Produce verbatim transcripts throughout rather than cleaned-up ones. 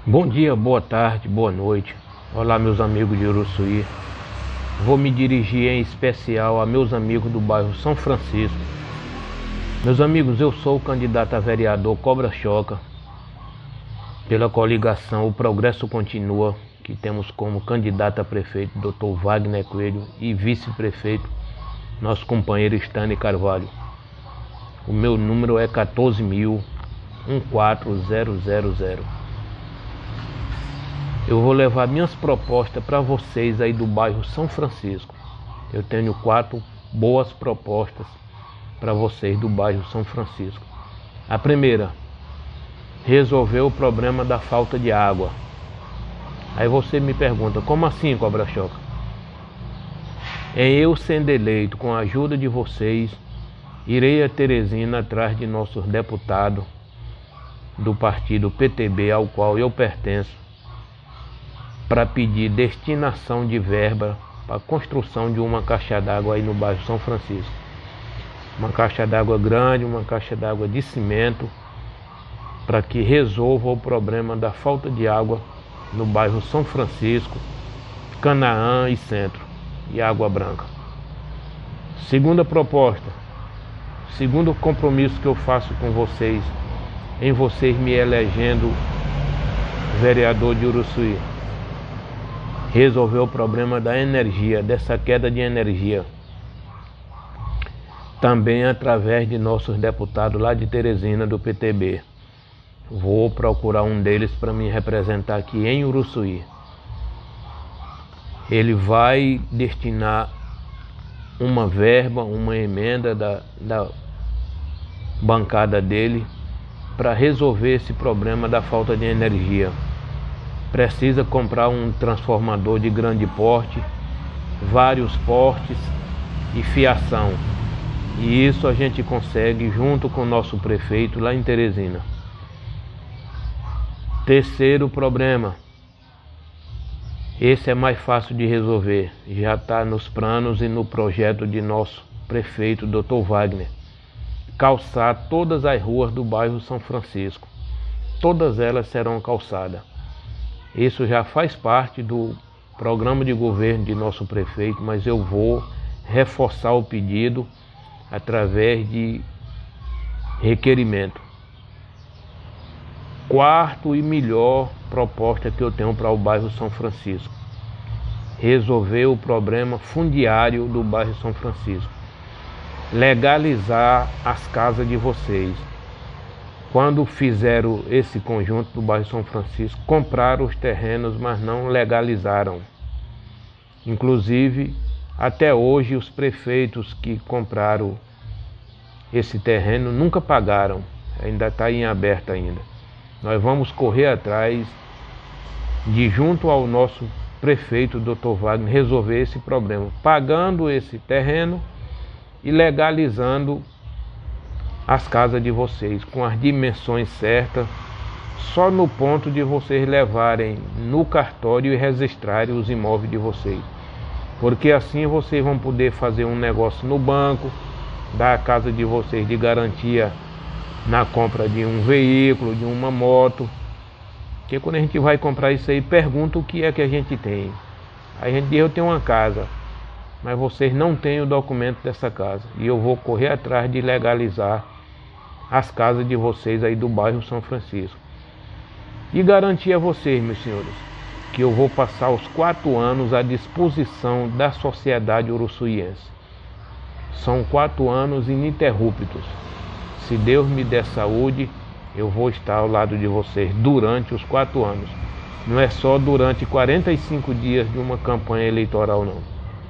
Bom dia, boa tarde, boa noite. Olá, meus amigos de Uruçuí. Vou me dirigir em especial a meus amigos do bairro São Francisco. Meus amigos, eu sou o candidato a vereador Cobra Choca, pela coligação O Progresso Continua, que temos como candidato a prefeito doutor Wagner Coelho e vice-prefeito nosso companheiro Stanley Carvalho. O meu número é quatorze mil quatorze zero zero zero. Eu vou levar minhas propostas para vocês aí do bairro São Francisco. Eu tenho quatro boas propostas para vocês do bairro São Francisco. A primeira, resolver o problema da falta de água. Aí você me pergunta, como assim, Cobra Choca? É eu sendo eleito, com a ajuda de vocês, irei a Teresina atrás de nossos deputados do partido P T B, ao qual eu pertenço, para pedir destinação de verba para a construção de uma caixa d'água aí no bairro São Francisco. Uma caixa d'água grande, uma caixa d'água de cimento, para que resolva o problema da falta de água no bairro São Francisco, Canaã e Centro, e Água Branca. Segunda proposta, segundo compromisso que eu faço com vocês, em vocês me elegendo vereador de Uruçuí, resolver o problema da energia, dessa queda de energia, também através de nossos deputados lá de Teresina, do P T B. Vou procurar um deles para me representar aqui em Uruçuí. Ele vai destinar uma verba, uma emenda da, da bancada dele para resolver esse problema da falta de energia. Precisa comprar um transformador de grande porte, vários portes e fiação. E isso a gente consegue junto com o nosso prefeito lá em Teresina. Terceiro problema, esse é mais fácil de resolver, já está nos planos e no projeto de nosso prefeito, doutor Wagner. Calçar todas as ruas do bairro São Francisco. Todas elas serão calçadas. Isso já faz parte do programa de governo de nosso prefeito, mas eu vou reforçar o pedido através de requerimento. Quarto e melhor proposta que eu tenho para o bairro São Francisco: resolver o problema fundiário do bairro São Francisco. Legalizar as casas de vocês. Quando fizeram esse conjunto do bairro São Francisco, compraram os terrenos, mas não legalizaram. Inclusive, até hoje, os prefeitos que compraram esse terreno nunca pagaram. Ainda está em aberto ainda. Nós vamos correr atrás de, junto ao nosso prefeito, doutor Wagner, resolver esse problema, pagando esse terreno e legalizando as casas de vocês, com as dimensões certas, só no ponto de vocês levarem no cartório e registrarem os imóveis de vocês. Porque assim vocês vão poder fazer um negócio no banco, dar a casa de vocês de garantia na compra de um veículo, de uma moto. Porque quando a gente vai comprar isso aí, pergunta o que é que a gente tem. Aí a gente diz, eu tenho uma casa, mas vocês não têm o documento dessa casa. E eu vou correr atrás de legalizar as casas de vocês aí do bairro São Francisco. E garantir a vocês, meus senhores, que eu vou passar os quatro anos à disposição da sociedade uruçuiense. São quatro anos ininterruptos. Se Deus me der saúde, eu vou estar ao lado de vocês durante os quatro anos. Não é só durante quarenta e cinco dias de uma campanha eleitoral, não.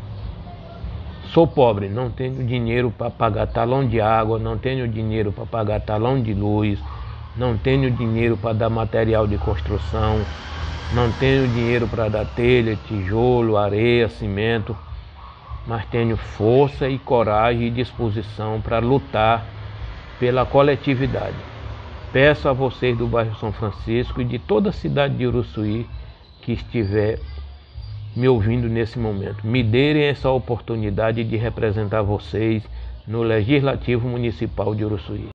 Sou pobre, não tenho dinheiro para pagar talão de água, não tenho dinheiro para pagar talão de luz, não tenho dinheiro para dar material de construção, não tenho dinheiro para dar telha, tijolo, areia, cimento, mas tenho força e coragem e disposição para lutar pela coletividade. Peço a vocês do bairro São Francisco e de toda a cidade de Uruçuí que estiver me ouvindo nesse momento, me derem essa oportunidade de representar vocês no Legislativo Municipal de Uruçuí.